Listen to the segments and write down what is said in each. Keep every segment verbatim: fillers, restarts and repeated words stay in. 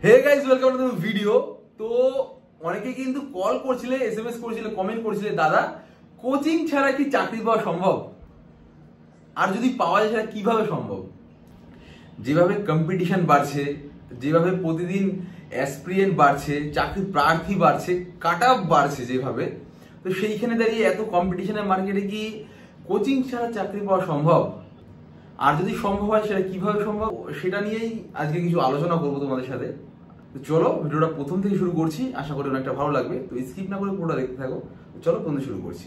Hey guys, welcome to the video. তো অনেকে কিন্তু কল করছিলে, এসএমএস করছিলে, কমেন্ট করছিলে, দাদা কোচিং ছাড়া কি চাকরি পাওয়া সম্ভব, আর যদি পাওয়া যায় সেটা কিভাবে সম্ভব। যেভাবে কম্পিটিশন বাড়ছে, যেভাবে প্রতিদিন অ্যাসপিরিয়েন্ট বাড়ছে, চাকরি প্রার্থী বাড়ছে, কাট অফ বাড়ছে যেভাবে, তো সেইখানে দাঁড়িয়ে এত কম্পিটিশনের মার্কেটে কি কোচিং ছাড়া চাকরি পাওয়া সম্ভব, আর যদি সম্ভব হয় সেটা কিভাবে সম্ভব, সেটা নিয়েই আজকে কিছু আলোচনা করবো তোমাদের সাথে। তো চলো ভিডিওটা প্রথম থেকে শুরু করছি, আশা করি অনেকটা ভালো লাগবে। তো স্কিপ না করে পুরোটা দেখতে থাকো। চলো প্রথম শুরু করছি।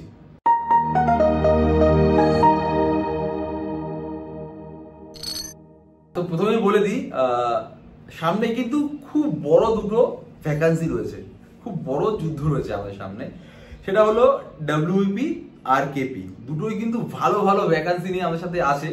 তো প্রথমেই বলে দিই, সামনে কিন্তু খুব বড় দুটো ভ্যাকান্সি রয়েছে, খুব বড় যুদ্ধ রয়েছে আমাদের সামনে। সেটা হলো ডাব্লিউবিপি আর কেপি, দুটোই কিন্তু ভালো ভালো ভ্যাকান্সি নিয়ে আমাদের সাথে আসে।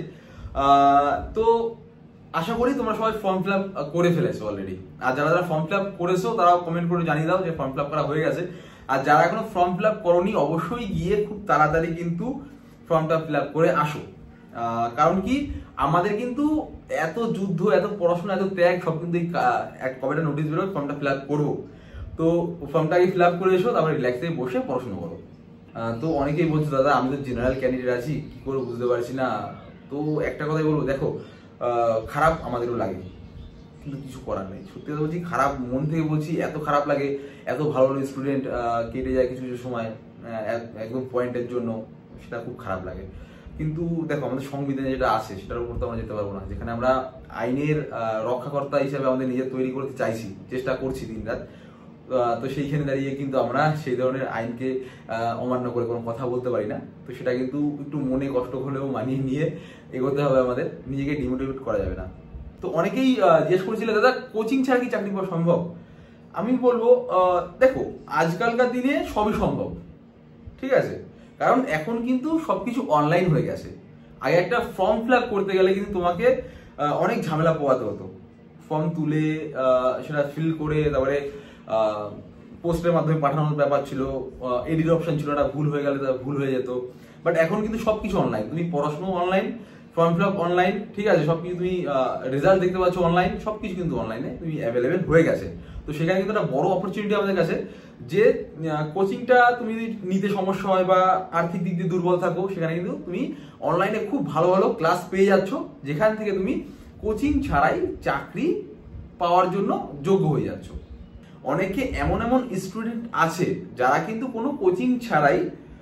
তো আশা করি তোমরা সবাই ফর্ম ফিল আপ করে ফেলেছো অলরেডি, আর যারা যারা ফর্ম ফিল আপ করেছো তারাও কমেন্ট করে জানিয়ে দাও যে ফর্ম ফিল আপ করা হয়ে গেছে। আর যারা এখনো ফর্ম ফিল আপ করোনি, অবশ্যই গিয়ে খুব তাড়াতাড়ি কিন্তু ফর্মটা ফিল আপ করে আসো। কারণ কি, আমাদের কিন্তু এত যুদ্ধ, এত পড়াশোনা, এত ত্যাগ সব কিন্তু এক কবেটা নোটিশ বেরোয় ফর্মটা ফিল আপ করবো। তো ফর্মটা আগে ফিল আপ করে এসো, তারপরে রিল্যাক্সে বসে পড়াশোনা করো। তো অনেকেই বলছো দাদা আমি তো জেনারেল ক্যান্ডিডেট আছি, কি করে বুঝতে পারছি না। তো একটা কথাই বলবো, দেখো খারাপ আমাদেরও লাগে, কিন্তু কিছু করার নেই। সত্যি কথা বলছি, খারাপ মন থেকে বলছি, এত খারাপ লাগে। এত ভালো ভালো স্টুডেন্ট কেটে যায় কিছু কিছু সময় একদম পয়েন্টের জন্য, সেটা খুব খারাপ লাগে। কিন্তু দেখো, আমাদের সংবিধানে যেটা আছে সেটার উপর তো আমরা যেতে পারবো না, যেখানে আমরা আইনের রক্ষাকর্তা হিসাবে আমাদের নিজের তৈরি করতে চাইছি, চেষ্টা করছি দিন রাত। তো সেইখানে দাঁড়িয়ে কিন্তু আমরা সেই ধরনের আইনকে অমান্য করে কোনো কথা বলতে পারি না। তো সেটা কিন্তু একটু মনে কষ্ট হলেও মানিয়ে নিয়ে এগোতে হবে আমাদের, নিজেকে ডিমোটিভেট করা যাবে না। তো অনেকেই জিজ্ঞেস করেছিল দাদা কোচিং ছাড়া কি চাকরি পাওয়া সম্ভব। আমি বলবো দেখো, আজকালকার দিনে সবই সম্ভব, ঠিক আছে। কারণ এখন কিন্তু সবকিছু অনলাইন হয়ে গেছে। আগে একটা ফর্ম ফিল আপ করতে গেলে কিন্তু তোমাকে অনেক ঝামেলা পোয়াতে হতো, ফর্ম তুলে সেটা ফিল করে তারপরে পোস্টের মাধ্যমে পাঠানোর ব্যাপার ছিল, এডিট অপশন ছিল না, ভুল হয়ে গেলে ভুল হয়ে যেত। বাট এখন কিন্তু সবকিছু অনলাইন, তুমি পড়াশোনা online, form fill up online, ঠিক আছে, সবকিছু তুমি রেজাল্ট দেখতে পাচ্ছ অনলাইন, সবকিছু কিন্তু অনলাইনে তুমি অ্যাভেলেবেল হয়ে গেছে। তো সেখানে কিন্তু একটা বড় অপরচুনিটি আমাদের কাছে, যে কোচিংটা তুমি নিতে সমস্যা হয় বা আর্থিক দিক দিয়ে দুর্বল থাকো, সেখানে কিন্তু তুমি অনলাইনে খুব ভালো ভালো ক্লাস পেয়ে যাচ্ছ, যেখান থেকে তুমি কোচিং ছাড়াই চাকরি পাওয়ার জন্য যোগ্য হয়ে যাচ্ছ। অনেকে এমন এমন স্টুডেন্ট আছে যারা কিন্তু কোনো কোচিং ছাড়াই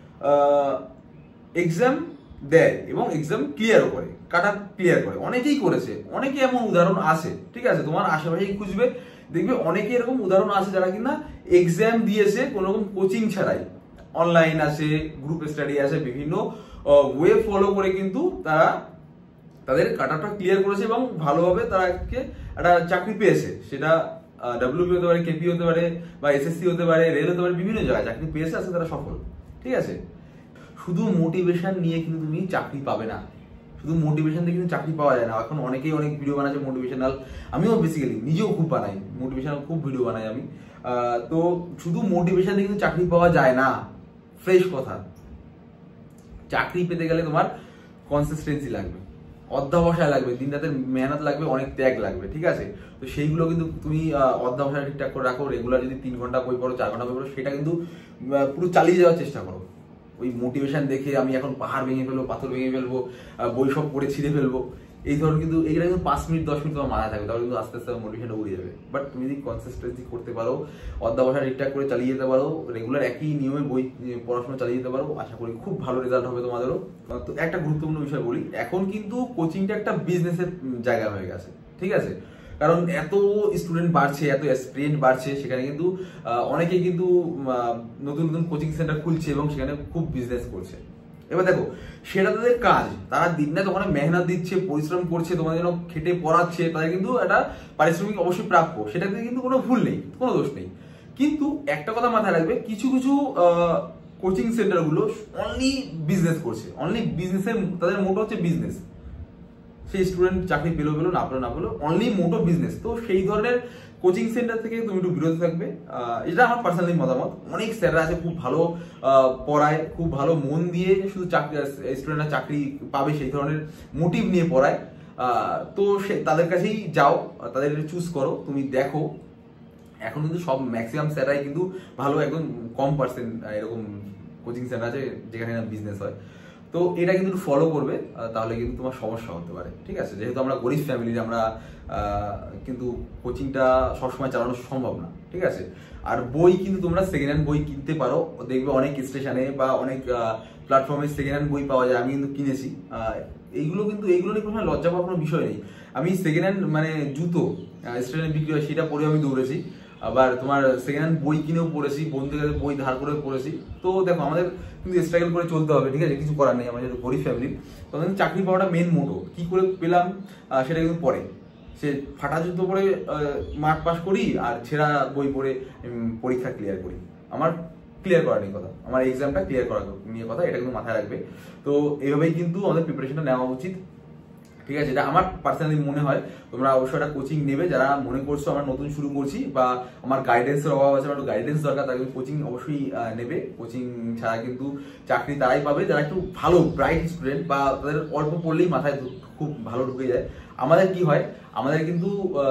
এক্সাম দেয় এবং এক্সাম ক্লিয়ার করে, কাট অফ ক্লিয়ার করে, অনেকেই করেছে, অনেকে এমন উদাহরণ আছে, ঠিক আছে। তোমার আশেপাশেই খুঁজবে, দেখবে অনেকে এরকম উদাহরণ আছে যারা কিনা এক্সাম দিয়েছে কোনো রকম কোচিং ছাড়াই। অনলাইন আছে, গ্রুপ স্টাডি আছে, বিভিন্ন ওয়ে ফলো করে কিন্তু তারা তাদের কাট অফটা ক্লিয়ার করেছে এবং ভালোভাবে তারা একটা চাকরি পেয়েছে। সেটা ডাব্লিউবি হতে পারে, কেপি হতে পারে, বা এসএসসি হতে পারে, রেল হতে পারে, বিভিন্ন জায়গায় চাকরি পেয়েছে, আছে তারা সফল, ঠিক আছে। শুধু মোটিভেশন নিয়ে কিন্তু তুমি চাকরি পাবে না, শুধু মোটিভেশন দিয়ে কিন্তু চাকরি পাওয়া যায় না। এখন অনেকেই অনেক ভিডিও বানাচ্ছে মোটিভেশনাল, আমিও বেসিক্যালি নিজেও খুব বানাই মোটিভেশনাল, খুব ভিডিও বানাই আমি। তো শুধু মোটিভেশন দিয়ে কিন্তু চাকরি পাওয়া যায় না। ফ্রেশ কথা, চাকরি পেতে গেলে তোমার কনসিস্টেন্সি লাগবে, অধ্যাবসায় লাগবে, দিন রাতের মেহনত লাগবে, অনেক ত্যাগ লাগবে, ঠিক আছে। তো সেইগুলো কিন্তু তুমি অধ্যাবসায় ঠিকঠাক করে রাখো, রেগুলার যদি তিন ঘন্টা বই পড়ো, চার ঘন্টা বই পড়ো, সেটা কিন্তু পুরো চালিয়ে যাওয়ার চেষ্টা করো। ওই মোটিভেশন দেখে আমি এখন পাহাড় ভেঙে ফেলবো, পাথর ভেঙে ফেলবো, বই সব পড়ে ছিঁড়ে ফেলবো, এই ধরনের কিন্তু এইগুলো কিন্তু পাঁচ মিনিট দশ মিনিট তোমার মাথায় থাকবে, তাহলে কিন্তু আস্তে আস্তে মোটিভেশনটা উড়ে যাবে। বাট তুমি যদি কনসিস্টেন্সি করতে পারো, অধ্যাবসায় ঠিকঠাক করে চালিয়ে যেতে পারো, রেগুলার একই নিয়মে বই পড়াশোনা চালিয়ে যেতে পারো, আশা করি খুব ভালো রেজাল্ট হবে তোমাদেরও। তো একটা গুরুত্বপূর্ণ বিষয় বলি, এখন কিন্তু কোচিংটা একটা বিজনেসের জায়গা হয়ে গেছে, ঠিক আছে। কারণ এত স্টুডেন্ট বাড়ছে, এত এক্সপিরিয়েন্স বাড়ছে, সেখানে কিন্তু অনেকে কিন্তু নতুন নতুন কোচিং সেন্টার খুলছে এবং সেখানে খুব বিজনেস করছে। এবার দেখো, সেটা তাদের কাজ, তারা দিন রাত ওখানে মেহনত দিচ্ছে, পরিশ্রম করছে, তোমাদের জন্য খেটে পড়াচ্ছে, তাদের কিন্তু একটা পারিশ্রমিক অবশ্যই প্রাপ্য, সেটাতে কিন্তু কোনো ভুল নেই, কোনো দোষ নেই। কিন্তু একটা কথা মাথায় রাখবে, কিছু কিছু কোচিং সেন্টারগুলো অনলি বিজনেস করছে, অনলি বিজনেসের, তাদের মোটো হচ্ছে বিজনেস। সেই স্টুডেন্ট চাকরি পেলো পেলো, না পেলো না পেলো, অনলি মোটো বিজনেস। তো সেই ধরনের কোচিং সেন্টার থেকে তুমি একটু বিরত থাকবে, এটা আমার পার্সোনালি মতামত। অনেক স্যাররা আছে খুব ভালো পড়ায়, খুব ভালো মন দিয়ে শুধু চাকরি স্টুডেন্টরা চাকরি পাবে সেই ধরনের মোটিভ নিয়ে পড়ায়। তো সে তাদের কাছেই যাও, তাদের চুজ করো, তুমি দেখো এখন কিন্তু সব ম্যাক্সিমাম স্যারাই কিন্তু ভালো, একদম কম পার্সেন্ট এরকম কোচিং সেন্টার আছে যেখানে বিজনেস হয়। তো এটা কিন্তু ফলো করবে, তাহলে কিন্তু তোমার সমস্যা হতে পারে, ঠিক আছে? যেহেতু আমরা গরিব ফ্যামিলির, আমরা কিন্তু কোচিংটা সবসময় চালানো সম্ভব না, ঠিক আছে? আর বই কিন্তু তোমরা সেকেন্ড হ্যান্ড বই কিনতে পারো, দেখবে অনেক স্টেশনে বা অনেক প্ল্যাটফর্মে সেকেন্ড হ্যান্ড বই পাওয়া যায়, আমি কিন্তু কিনেছি। এইগুলো কিন্তু এইগুলো নিয়ে কোনো লজ্জা পাওয়ার কোনো বিষয় নেই। আমি সেকেন্ড হ্যান্ড মানে জুতো স্টেশনে বিক্রি হয় সেটা পরে আমি দৌড়েছি, আবার তোমার সেকেন্ড হ্যান্ড বই কিনেও পড়েছি, বন্ধুদের কাছে বই ধার করে পড়েছি। তো দেখো আমাদের কিন্তু স্ট্রাগল করে চলতে হবে, ঠিক আছে? কিছু করার নেই, আমাদের যেহেতু গরিব ফ্যামিলি। তখন চাকরি পাওয়াটা মেন মোটো, কি করে পেলাম সেটা কিন্তু পরে। সে ফাটা জুতো পরে মাঠ পাস করি আর ছেঁড়া বই পড়ে পরীক্ষা ক্লিয়ার করি, আমার ক্লিয়ার করা নেই কথা, আমার এক্সামটা ক্লিয়ার করা নিয়ে কথা, এটা কিন্তু মাথায় রাখবে। তো এইভাবেই কিন্তু আমাদের প্রিপারেশনটা নেওয়া উচিত, ঠিক আছে? যেটা আমার পার্সোনালি মনে হয়। তোমরা অবশ্যই একটা কোচিং নেবে, যারা মনে করছো আমরা নতুন শুরু করছি বা আমার গাইডেন্সের অভাব আছে, আমার গাইডেন্স দরকার, তাকে কোচিং অবশ্যই নেবে। কোচিং ছাড়া কিন্তু চাকরি তারাই পাবে যারা একটু ভালো ব্রাইট স্টুডেন্ট বা তাদের অল্প পড়লেই মাথায় খুব ভালো ঢুকে যায়। আমাদের কি হয়, আমাদের কিন্তু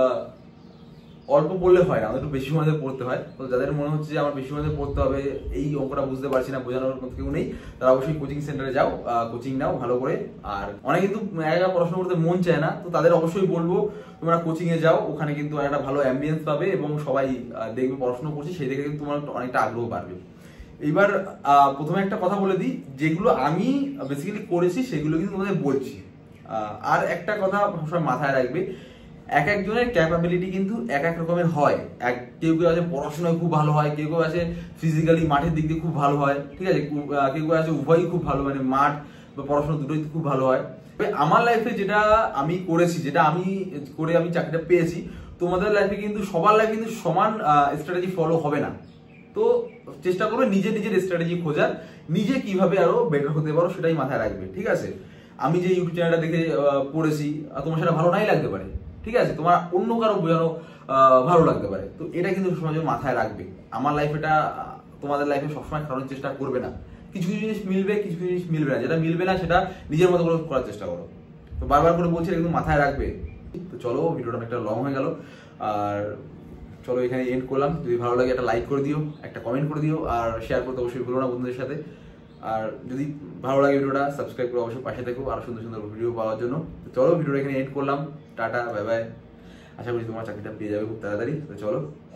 অল্প পড়লে হয় না, আমাদের একটু বেশি সময় ধরে পড়তে হয়। তো যাদের মনে হচ্ছে যে আমার বেশি সময় ধরে পড়তে হবে, এই অঙ্কটা বুঝতে পারছি না, বোঝানোর মতো কেউ নেই, তারা অবশ্যই কোচিং সেন্টারে যাও, কোচিং নাও ভালো করে। আর অনেকে কিন্তু একা পড়াশোনা করতে মন চায় না, তো তাদের অবশ্যই বলবো তোমরা কোচিং এ যাও, ওখানে কিন্তু একটা ভালো অ্যাম্বিয়েন্স পাবে এবং সবাই দেখবে পড়াশোনা করছে, সেই দেখে কিন্তু তোমার অনেকটা আগ্রহ বাড়বে। এইবার প্রথমে একটা কথা বলে দিই, যেগুলো আমি বেসিক্যালি করেছি সেগুলো কিন্তু তোমাদের বলছি। আর একটা কথা সবসময় মাথায় রাখবে, এক একজনের ক্যাপাবিলিটি কিন্তু এক এক রকমের হয়। এক কেউ কেউ আছে পড়াশোনায় খুব ভালো হয়, কেউ কেউ আছে ফিজিক্যালি মাঠের দিক দিয়ে খুব ভালো হয়, ঠিক আছে? কেউ কেউ আছে উভয়ই খুব ভালো, মানে মাঠ বা পড়াশোনা দুটোই খুব ভালো হয়। আমার লাইফে যেটা আমি করেছি, যেটা আমি করে আমি চাকরিটা পেয়েছি, তোমাদের লাইফে কিন্তু সবার লাইফে কিন্তু সমান স্ট্র্যাটেজি ফলো হবে না। তো চেষ্টা করবে নিজের নিজের স্ট্র্যাটেজি খোঁজার, নিজে কিভাবে আরো বেটার হতে পারো সেটাই মাথায় রাখবে, ঠিক আছে? আমি যে ইউটিউব চ্যানেলটা দেখে পড়েছি, তোমার সেটা ভালো নাই লাগতে পারে, ঠিক আছে? তোমার অন্য কারো বোঝানো ভালো লাগতে পারে। তো এটা কিন্তু সবসময় মাথায় রাখবে। আমার লাইফ এটা তোমাদের লাইফে সবসময় খাওয়ানোর চেষ্টা করবে না। কিছু কিছু জিনিস মিলবে, কিছু কিছু জিনিস মিলবে না। যেটা মিলবে না সেটা নিজের মতো করে করার চেষ্টা করো। তো বারবার করে বলছি, কিন্তু মাথায় রাখবে। তো চলো, ভিডিওটা অনেকটা লং হয়ে গেল, আর চলো এখানে এন্ড করলাম। যদি ভালো লাগে একটা লাইক করে দিও, একটা কমেন্ট করে দিও, আর শেয়ার করতে অবশ্যই ভুলো না বন্ধুদের সাথে। আর যদি ভালো লাগে ভিডিওটা সাবস্ক্রাইব করে অবশ্যই পাশে থেকো আরো সুন্দর সুন্দর ভিডিও পাওয়ার জন্য। তো চলো ভিডিওটা এখানে এন্ড করলাম, টাটা, বাই বাই। আশা করি তোমার চাকরিটা পেয়ে যাবে খুব তাড়াতাড়ি। তো চলো।